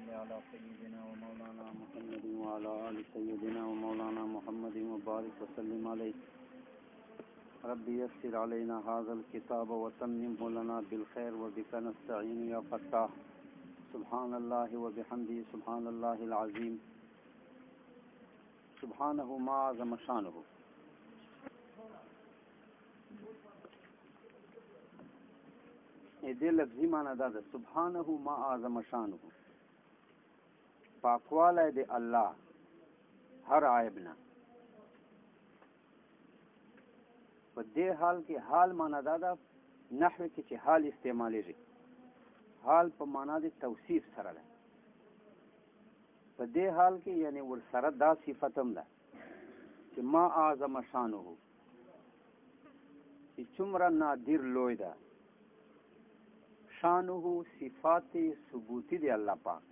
على سيدنا ومولانا محمد وعلى آل سيدنا ومولانا محمد وبارك وسلم عليه. رب يسر علينا هذا الكتاب وتممه لنا بالخير وبك نستعين يا فتاح. سبحان الله وبحمده سبحان الله العظيم سبحانه ما عظم شانه. دې لفظي معنی دا ده سبحانه ما اعظم شانه، پاکوالی دی الله هر عیب نه. په دې حال کې حال معنی دا ده نحوه کې چې حال استعمالیږي، حال په معنا د توصیف سره ده. په دې حال کې یعنی ورسره دا صفت هم ده چې ما اعظم شانه، چې څومره نادر لوی ده. شانه صفات ثبوتی دی الله پاک،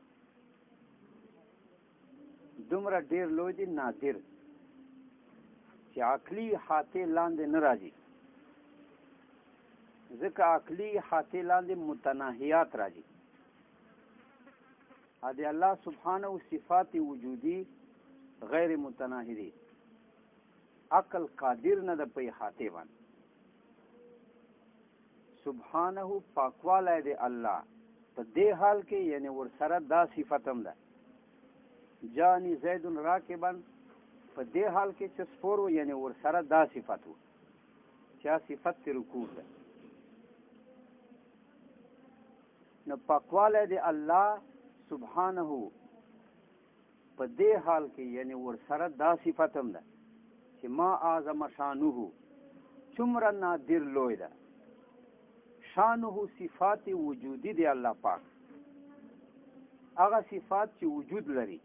دومره ډیر لوی دی نادر چې عقلی حاطې لاندې نه راځي. ځکه عقلی حاطې لاندې متناهیات راځي. ا دې الله سبحانه صفات وجودی غیر متناهی دی، عقل قادر نه ده په حاطې باندې. سبحانه پاکوالی دی الله په دې حال کې یعنی ورسره دا صفت هم ده. جانی زید راکبا په دې حال کې چې سپور و یعنی ورسره دا صفت و چې صفت رکوع ده. نو پاکوالی دی الله سبحانه په دې حال کې یعنی ورسره دا صفت هم ده چې ما اعظم شانه، څومره نادر لوی ده. شانه صفات وجودی دی الله پاک، هغه صفات چې وجود لري.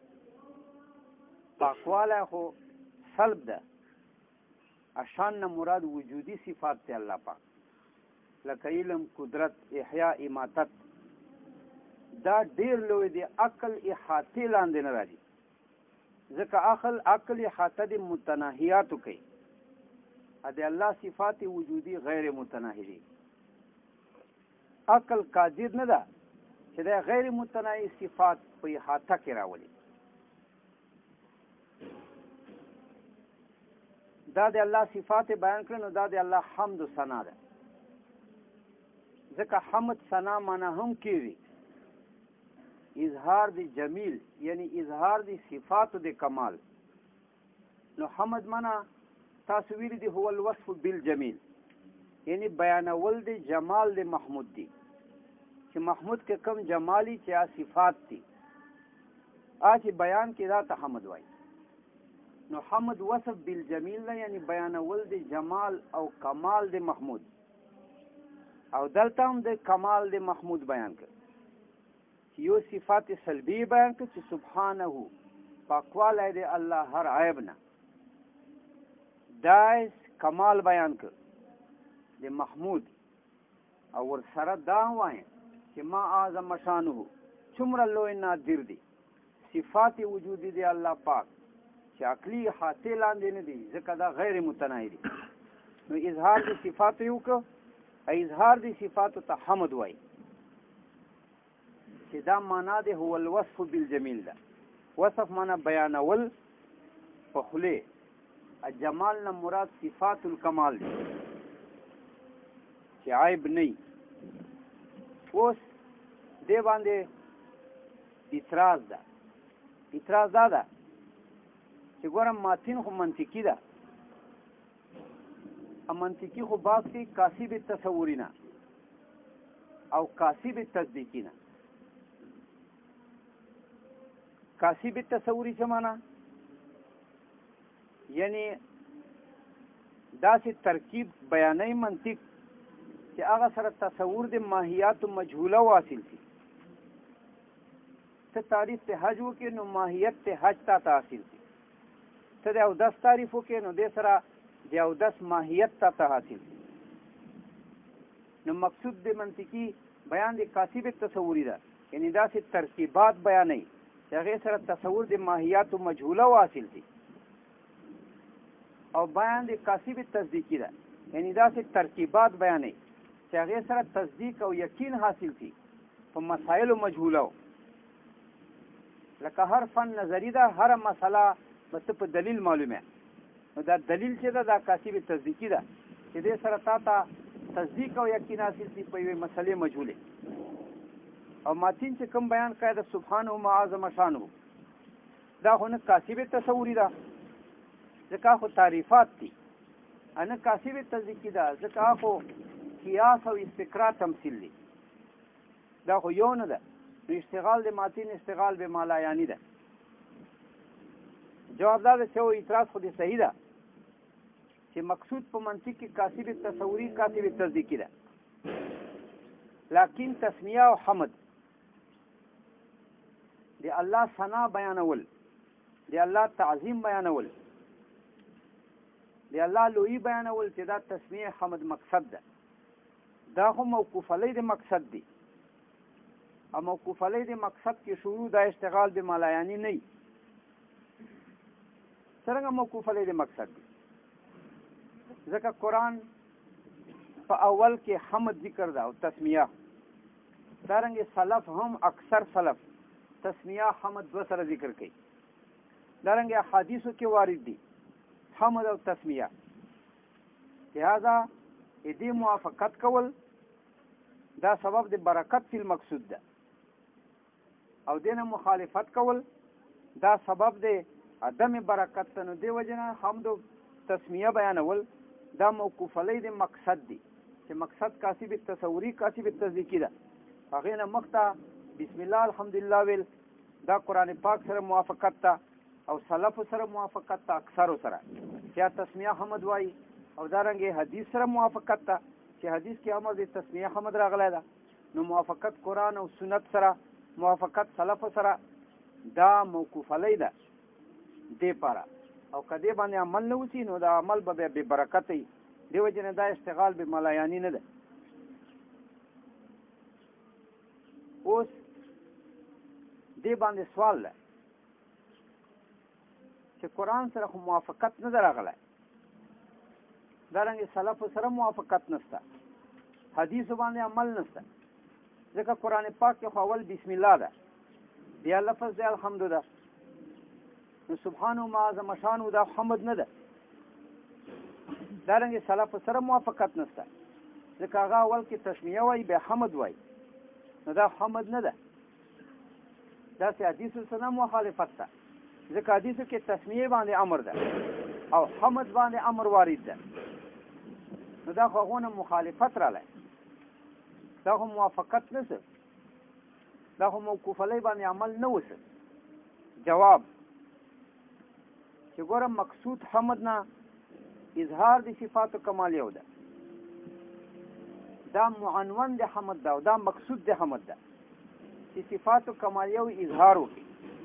پاکوالی خو سلب ده، اشان نه مراد وجودی صفات دی الله پاک، لکه علم، قدرت، احیا، اماتت. دا ډیر لوی دی، عقل احاطې لاندې نه راځي. ځکه عقل احاطه د متناهیاتو کوي. د الله صفات وجودی غیر متناهی دي. عقل قادر نه ده چې د غیر متناهی صفات په احاطه کې راولي. دا د الله صفات بیان کړي، نو دا د الله حمد و ثنا ده. ځکه حمد ثنا معنا هم کېږي اظهار د جمیل، یعنی اظهار د صفاتو د کمال. نو حمد معنا تاسو ویلي دي هو الوصف بالجمیل، یعنی بیانول د جمال د محمود دی، چې محمود کې کم جمالی چې صفات دي چې بیان کې دا ته حمد وایي. نو حمد وصف بالجمیل نه، یعنی بیانول د جمال او کمال د محمود، او دلته هم د کمال د محمود بیان کړ. یو صفات سلبی بیان کړ چې سبحانه پاکوالی دی الله هر عیب نه. دا کمال بیان کړ د محمود، او ورسره دا وایي چې ما اعظم شانه، څومره لوی نادر دی. صفات وجودی دی الله پاک چې عقلی حاطې لاندې نه دي، ځکه دا غیر متناهی دي. نو اظهار د صفاتو یې وکړو، اظهار د صفاتو ته حمد وایي، چې دا معنا دی هو الوصف بالجمیل ده. وصف معنا بیانول په خولې، جمال نه مراد صفات الکمال دی چې عیب نه. اوس دې باندې اعتراض ده. اعتراض دا ده چې ګورم ماتین خو منطقي ده، منطقي خو باز کې کاسب تصوری نه او کاسب تصدیقی نه. کاسب تصوری څه معنا؟ یعنی داسې ترکیب بیانای منطق چې هغه سره تصور د ماهیات مجهوله واصل شي. ته تعریف ته حج وکې نو ماهیت ته حج ته حاصل شي. ته د اودس تعریف وکې نو دې سره د اودس ماهیت ته حاصل شي. نو مقصود د منطقي بیان د کاسب تصوری ده، یعنی داسې ترکیبات بیانای چې هغې سره تصور د ماهیات مجهوله واصل شي. او بیان د کاسب تصدیقی ده، یعنی داسې ترکیبات بیانای چې هغې سره تصدیق او یقین حاصل شي په مسایلو مجهوله. لکه هر فن نظری ده، هر مسله به ته په دلیل معلومه. نو دا دلیل چې ده دا کاسب تصدیقي ده چې دې سره تا ته تصدیق او یقین حاصل شي په یوې مسلې مجهولې. او ماتین چې کوم بیان کړی د سبحانه و معظم شانه دا خو نه کاسب تصوري ده، ځکه خو تعریفات دي، نه کاسب تصدیقي ده، ځکه خو قیاس او استقرا تمثیل دي. دا خو یو نه ده. نو اشتغال د ماتین اشتغال به مالا یعنی ده. جواب دا ده چې اعتراض خو دې صحیح ده چې مقصود په منطق کې کاسب تصوری کاسب تصدیقی ده، لیکن تسمیه او حمد دی الله ثنا بیانول، دی الله تعظیم بیانول، دی الله لوی بیانول چې دا تسمیه حمد مقصد ده. دا خو موقوف علی د مقصد دی. او موقوف علی د مقصد کې شروع دا اشتغال به مالا یعنی نه. څنګه موقوف علی د مقصد دی؟ ځکه قرآن په اول کې حمد ذکر ده او تسمیه، دارنګه سلف هم اکثر سلف تسمیه حمد دو سره ذکر کوي. دارنګه حدیثو کې وارد دي حمد او تسمیه. لہذا دې موافقت کول دا سبب د برکت فی المقصود ده، او دینه مخالفت کول دا سبب د عدم برکت ته. نو دی وجنه حمد او تسمیه بیانول دا موقوف علی د مقصد دی چې مقصد کاسب تصوری کاسب تصدیقی ده. هغه نه مخته بسم الله الحمدلله ویل دا قرآن پاک سره موافقت ته او سلف سره موافقت ته، اکثر سره چې تسمیه حمد وای، او دارنګه حدیث سره موافقت ته چې حدیث کې امر د تسمیه حمد راغلی ده. نو موافقت قرآن او سنت سره، موافقت سلف سره دا موقوف علی ده دې پاره. او کدی باندې عمل نه وسی نو دا عمل به بے برکت وي. دی وجنه دا اشتغال به ملایانی نه ده. اوس دی باندې سوال ده چې قرآن سره خو موافقت نه راغلی، دارنګه سلف سره موافقت نشته، حدیث باندې عمل نشته، ځکه قرآن پاک کې خو اول بسم الله ده، بیا لفظ دی الحمد ده. نو سبحانه و معظم شانه دا حمد نه ده. دارنګه سلف سره موافقت نشته، ځکه هغه اول کې تسمیه وای به حمد وای، نو دا حمد نه ده. دا سي حدیث سره مخالفت ده، ځکه حدیث کې تسمیه باندې امر ده او حمد باندې امر وارد ده. نو دا خو غونه مخالفت رااله، دا خو موافقت نشته، دا خو موقوف علی باندې عمل نه وسه. جواب چې ګورم مقصود حمد نه اظهار د صفات کمالیه ده، دا معنون د حمد ده او دا مقصود د حمد ده چې صفات کمالیه او اظهار وکړي.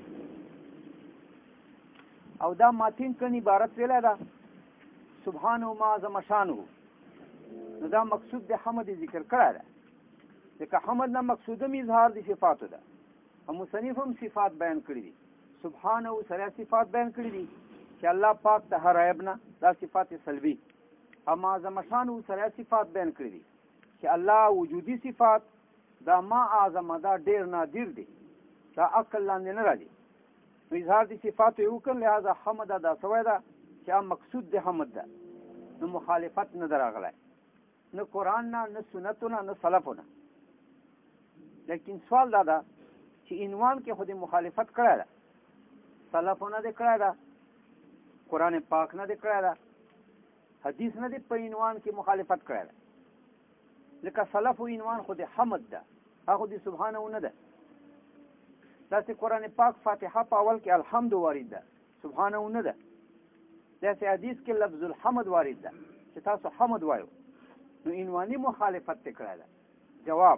او دا ماتین کنی عبارت ویلا ده سبحانه و معظم شانه، نو دا مقصود د حمد ذکر کړه ده، ځکه حمد نه مقصودم اظهار د صفاتو ده. او مصنف هم صفات بیان کړي دي، سبحانه و سره صفات بیان کړي دي چې الله پاک ته هر عیب نه، دا صفات سلبی. او معظم شانه سره صفات بیان کړي دي چې الله وجودي صفات دا ما اعظم دا ډیر نادر دي، دا عقل لاندې نه راځي. نو اظهار د صفاتو یو کړ، لہذا حمد دا سوی ده چې مقصود د حمد ده. نو مخالفت نه راغلی، نه قرآن نه، نه سنتو نه، نه سلفو نه. لیکن سوال دا ده چې عنوان کې خود مخالفت کړی ده، سلفو نه دی کړی ده، قرآن پاک نه دی کړی ده، حدیث نه دی په عنوان کې مخالفت کړی ده. لکه سلفو عنوان خود حمد ده، هغه خود سبحانه نه ده. داسې قرآن پاک فاتحه په اول کې الحمد وارد ده، سبحانه نه ده. داسې حدیث کې لفظ الحمد وارد ده چې تاسو حمد وایو. نو عنواني مخالفت کړی ده. جواب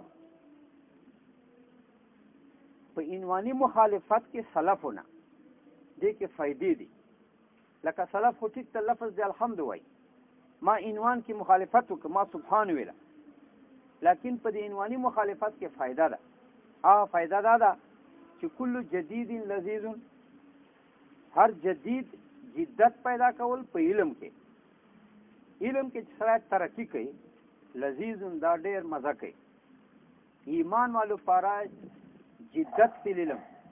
په عنواني مخالفت کې سلفونه دې کې فائدې دي. لکه سلف خو ټیک ته لفظ د الحمد وای، ما عنوان کې مخالفت وکړه، ما سبحان ویله، لیکن په دې عنواني مخالفت کې فائدہ ده. هغه فائدہ دا ده چې کل جدید لذیذ، هر جدید جدت پیدا کول په علم کې، علم کې چې سره ترقی کوي، لذیذ دا ډیر مزه کوي. ایمان والو پاره جدت فی العلم،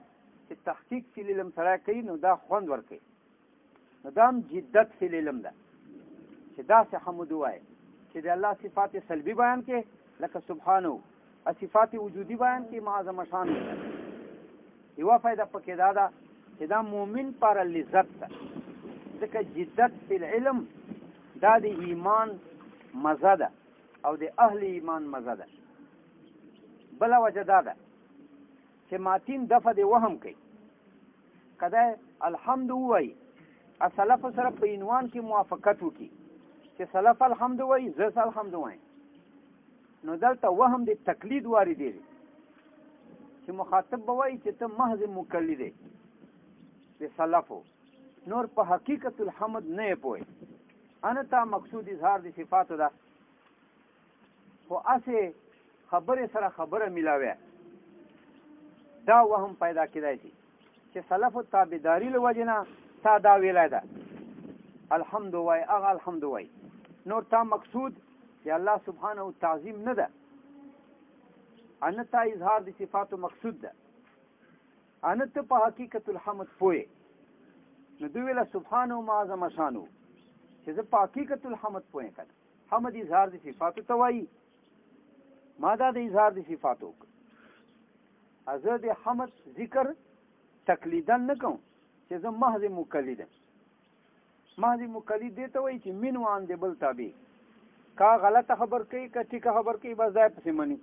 چې تحقیق فی العلم سره کوي نو دا خوند ورکوي. نو دا هم جدت فی العلم ده چې داسې حمد ووایي چې د الله صفات سلبي بیان کې لکه سبحانه، صفات وجودي بیان کې معظم شان. یوه فایده پکې دا ده چې دا مؤمن پر لذت ده، ځکه جدت فی العلم دا د ایمان مزه ده او د اهل ایمان مزه ده. بله وجه دا ده چې ماتین دفع د وهم کوي. کله الحمد ووایي سلف سره په عنوان کې موافقت وکړي چې سلف الحمد وایي زه الحمد وایم، نو دلته وهم د تقلید واردېږي چې مخاطب به وایي چې ته محض مقلد یې د سلفو، نور په حقیقت الحمد نه یې پوهې. ان تا مقصود اظهار د صفاتو ده، خو هسې خبرې سره خبره ملاویه دا وهم پیدا کېدای شي چې سلفو تابعداري له وجې نه تا دا ویلی ده الحمد وایي، هغه الحمد وایي، نور تا مقصود چې الله سبحانه تعظیم نه ده، ان تا اظهار د صفاتو مقصود ده، ان ته په حقیقت الحمد پوهې. نو دوی ویله سبحانه معظم شانو چې زه په حقیقت الحمد پوهې کړم. حمد اظهار د صفاتو ته وایي، ما دا د اظهار د صفاتو وکړ. زه د حمد ذکر تقلیدا نه کوم چې زه محض مقلد یم. محض مقلد دې ته وایي چې من وان د بل تابع، کا غلطه خبر کوي که ټیکه خبر کوي بس ځای پسې مني.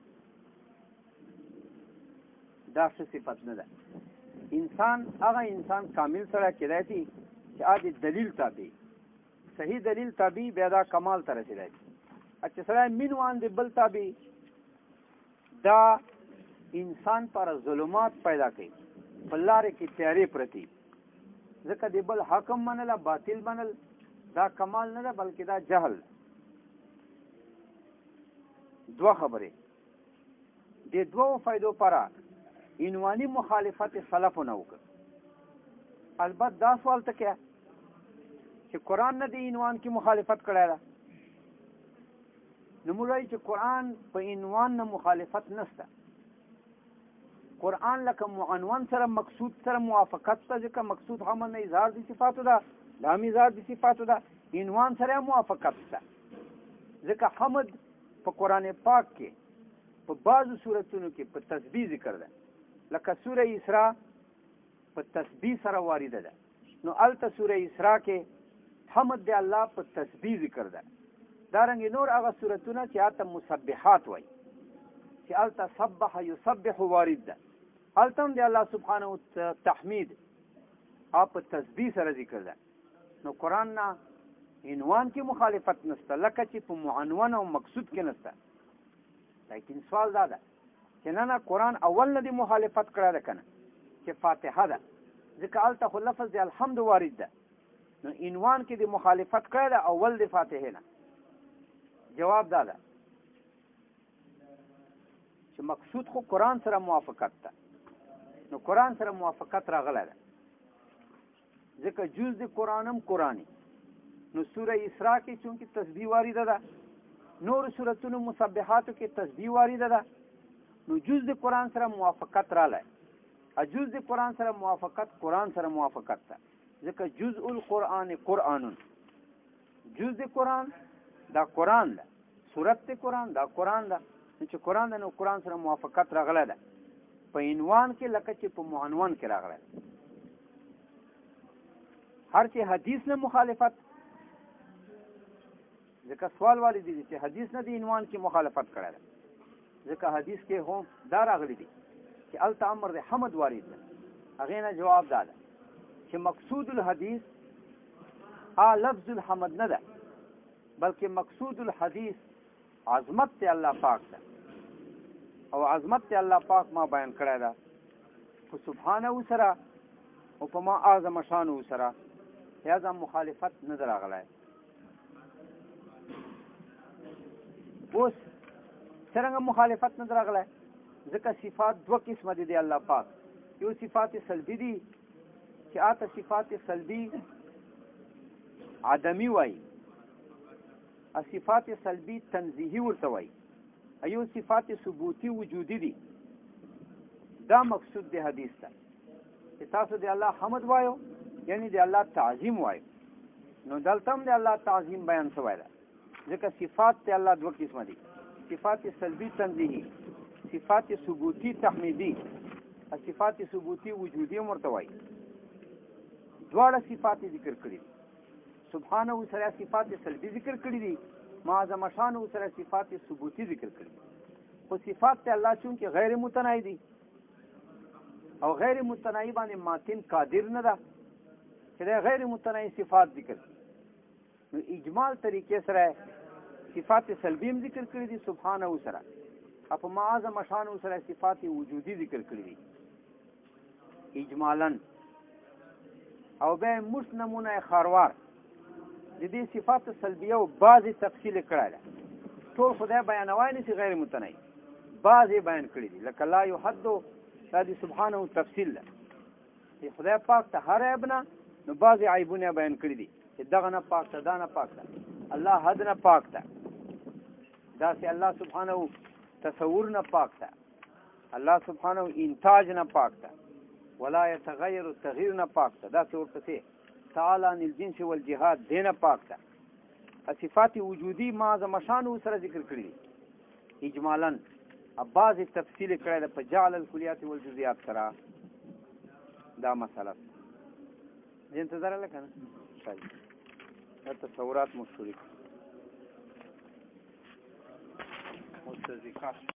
دا څه صفت نه ده. انسان هغه انسان کامل سره کېدای شي چې د دلیل تابع، صحیح دلیل تابع بیا دا کمال ته رسېدای شي. چې سره من وان د بل تابع دا انسان پر ظلمات پیدا کوي، په لارې کې تیارې پرتې. ځکه د بل حکم منل باطل منل دا کمال نه ده بلکې دا جهل. دوه خبرې د دوو فایدو پره عنواني مخالفت سلفو نه وکړه. البته دا سوال ته کیا چې قرآن نه د عنوان کې مخالفت کړی ده، نو موږ وایو چې قرآن په عنوان نه مخالفت نشته. قرآن لکه معنون سره مقصود سره موافقت ته، ځکه مقصود هم نه اظهار د صفاتو ده، دا هم اظهار د صفاتو ده، عنوان سره موافقت ده. ځکه حمد په قرآن پاک کې په بعضو صورتونو کې په تسبیح ذکر ده، لکه سوره اسراء په تسبیح سره وارده ده. نو الته سوره اسراء کې حمد د الله په تسبیح ذکر ده. دارنګې نور هغه صورتونه چې هلته مسبحات وایي چې هلته سبح یسبح وارد ده، هلته هم د الله سبحانه تحمید په تسبیح سره ذکر ده. نو قرآن نه عنوان کې مخالفت نشته لکه چې په معنون او مقصود کې نشته. لیکن سوال دا ده چې نه قرآن اول نه دی مخالفت کړی ده که نه، چې فاتحه ده، ځکه هلته خو لفظ د الحمد وارد ده. نو عنوان کې د مخالفت کړی ده اول د فاتحې نه. جواب دا ده چې مقصود خو قرآن سره موافقت ده. نو قرآن سره موافقت راغلی ده ځکه جز د قرآن هم قرآني. نو سوره اسراء کې چونکې تسبیح وارده ده، نور سورتونو مسبحاتو کې تسبیح وارده ده، نو جز د قرآن سره موافقت راغلی. جز د قرآن سره موافقت قرآن سره موافقت ده، ځکه جزء القرآن قرآن، جز د قرآن دا قرآن ده، سورت د قرآن دا قرآن ده. نو چې قرآن ده نو قرآن سره موافقت راغلی ده په عنوان کې لکه چې په معنون کې راغلی ده. هر چې حدیث نه مخالفت، ځکه سوال والي دي چې حدیث نه د عنوان کې مخالفت کړی ده، ځکه حدیث کې هم دا راغلی دي چې هلته امر د حمد وارد ده. هغې نه جواب دا ده چې مقصود الحدیث لفظ الحمد نه ده، بلکې مقصود الحدیث عظمت ته الله پاک ده، او عظمت ته الله پاک ما بیان کړی ده په سبحانه سره او په ما اعظم شانو سره. لہذا مخالفت نه ده راغلی. اوس څرنګه مخالفت نه ده راغلی؟ ځکه صفات دوه قسمه دي د الله پاک. یو صفات سلبي دي چې آته صفات سلبي عدمی وایي، صفات سلبی تنزیهی ورته وایي، ایو صفات ثبوتی وجودی دي. دا مقصود دی حدیث ته. چې تاسو د الله حمد وایو یعنی د الله تعظیم وایو. نو دلته هم د الله تعظیم بیان شوی ده ځکه صفات ته الله دوه قسمه دي، صفات سلبي تنزیهي، صفات ثبوتی تحمیدي او صفات ثبوتی وجودي ورته وایي. دواړه صفات ذکر کړي دي. سبحانه سره صفات سلبي ذکر کړي دي، معظم شانه سره صفات ثبوتی ذکر کړي دي. خو صفات ته الله چونکې غیر متناهي دي او غیر متناهي باندې ماتن قادر نه ده چې دا غیر متناهي صفات ذکر کړي. نو اجمال طریقې سره صفات سلبي هم ذکر کړي دي سبحانه سره، او په معظم شانه سره صفات وجودي ذکر کړي دي اجمالاً. او به مش نمونه خاروار د دې صفات سلبیه او بعضی تفصیل کړی ده. ټول خدای بیانوای نشي غیر متناهي، بعضی بیان کړی دي لکه لا یحد دا د سبحانه تفصیل ده. خدای پاک ته هر عیب نه نو بعضی عیبونه بیان کړی دي چې دغه نه پاک ته، دا نه پاک ته، الله حد نه پاک ته، داسې الله سبحانه تصور نه پاک ته، الله سبحانه انتاج نه پاک ته، ولا يتغير التغيير نه پاک ته، داسې ورپسې تعالی عن الجنس والجهاد دې نه پاک ته. صفات وجودي معظم شانو سره ذکر کړي دي اجمالاً. بعض تفصیل کړی ده په جعل الکلیات والجزئیات سره. دا مسله دې انتظار لکه نه شاید دا تصورات مشترک مستذکات